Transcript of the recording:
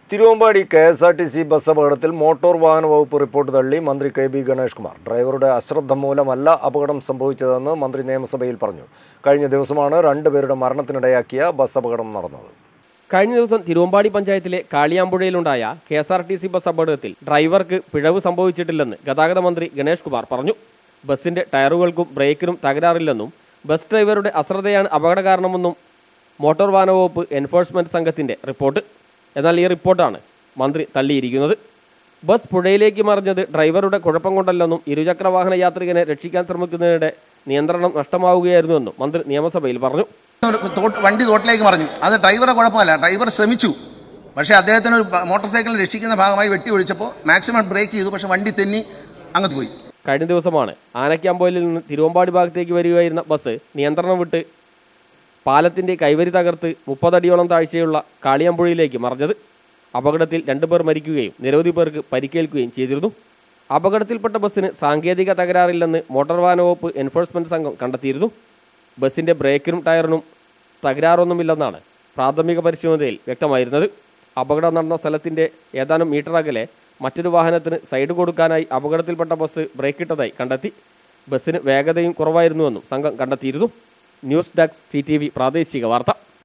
Thiruvambady KSRTC bus അപകടത്തിൽ motor വാഹന വകുപ്പ് റിപ്പോർട്ട് തള്ളി മന്ത്രി കെ.ബി. ഗണേഷ് കുമാർ. ഡ്രൈവറുടെ അശ്രദ്ധ മൂലമല്ല അപകടം സംഭവിച്ചതെന്ന് മന്ത്രി നിയമസഭയിൽ പറഞ്ഞു. കഴിഞ്ഞ ദിവസമാണ് 2 പേരുടെ മരണത്തിനിടയാക്കിയ ബസ് അപകടം നടന്നത്. കഴിഞ്ഞ ദിവസം തിരുവമ്പാടി പഞ്ചായത്തിലെ കാളിയാമ്പുഴയിലുണ്ടായ കെ.എസ്.ആർ.ടി.സി ബസ് അപകടത്തിൽ ഡ്രൈവർക്ക് പിഴവ് സംഭവിച്ചിട്ടില്ലെന്ന് ഗതാഗത മന്ത്രി ഗണേഷ് കുമാർ പറഞ്ഞു. ബസിന്റെ ടയറുകൾക്കും ബ്രേക്കിനും തകരാറില്ലെന്നും ബസ് ഡ്രൈവറുടെ അശ്രദ്ധയാണ് അപകട കാരണമെന്നും മോട്ടോർ വാഹന വകുപ്പ് എൻഫോഴ്സ്മെന്റ് സംഘത്തിന്റെ റിപ്പോർട്ട്. എന്നാൽ ഈ റിപ്പോർട്ടാണ് മന്ത്രി തള്ളിയിരിക്കുന്നത്. ബസ് പുഴയിലേക്ക് മറിഞ്ഞത് ഡ്രൈവറുടെ കുഴപ്പം കൊണ്ടല്ലെന്നും ഇരുചക്ര വാഹന യാത്രികനെ രക്ഷിക്കാൻ ശ്രമിക്കുന്നതിനിടെ നിയന്ത്രണം നഷ്ടമാവുകയായിരുന്നുവെന്നും മന്ത്രി നിയമസഭയിൽ പറഞ്ഞു. വണ്ടി തോട്ടിലേക്ക് മറിഞ്ഞു. അത് ഡ്രൈവറെ കുഴപ്പമല്ല, ഡ്രൈവർ ശ്രമിച്ചു. പക്ഷേ അദ്ദേഹത്തിന് ഒരു മോട്ടോർ സൈക്കിൾ രക്ഷിക്കുന്ന ഭാഗമായി വെട്ടി ഒഴിച്ചപ്പോൾ മാക്സിമം ബ്രേക്ക് ചെയ്തു. പക്ഷേ വണ്ടി തെന്നി അങ്ങോട്ട് പോയി. കഴിഞ്ഞ ദിവസമാണ് ആനക്കാമ്പോയിലിൽ നിന്ന് തിരുവമ്പാടി ഭാഗത്തേക്ക് വരികയായിരുന്ന ബസ് നിയന്ത്രണം വിട്ട് പാലത്തിന്റെ കൈവരി തകർത്ത് 30 അടിയോളം താഴ്ചയുള്ള കാളിയാമ്പുഴയിലേക്ക് മറിഞ്ഞത്. അപകടത്തിൽ 2 പേർ മരിക്കുകയും നിരവധി പേർക്ക് പരിക്കേൽക്കുകയും ചെയ്തിരുന്നു. അപകടത്തിൽപ്പെട്ട ബസ്സിന് സാങ്കേതിക തകരാറില്ലെന്ന് മോട്ടോർ വാഹന വകുപ്പ് എൻഫോഴ്സ്മെന്റ് സംഘം കണ്ടെത്തിയിരുന്നു. ബസിന്റെ ബ്രേക്കിനും ടയറിനും തകരാറൊന്നുമില്ലെന്നാണ് പ്രാഥമിക പരിശോധനയിൽ വ്യക്തമായിരുന്നത്. അപകടം നടന്ന സ്ഥലത്തിന്റെ ഏതാനും മീറ്റർ അകലെ മറ്റൊരു വാഹനത്തിന് സൈഡ് കൊടുക്കാനായി അപകടത്തിൽപ്പെട്ട ബസ് ബ്രേക്കിട്ടതായി കണ്ടെത്തി. ബസ്സിന് വേഗതയും കുറവായിരുന്നുവെന്നും സംഘം കണ്ടെത്തിയിരുന്നു. ന്യൂസ് ഡെസ്ക് CTV പ്രാദേശിക വാർത്ത.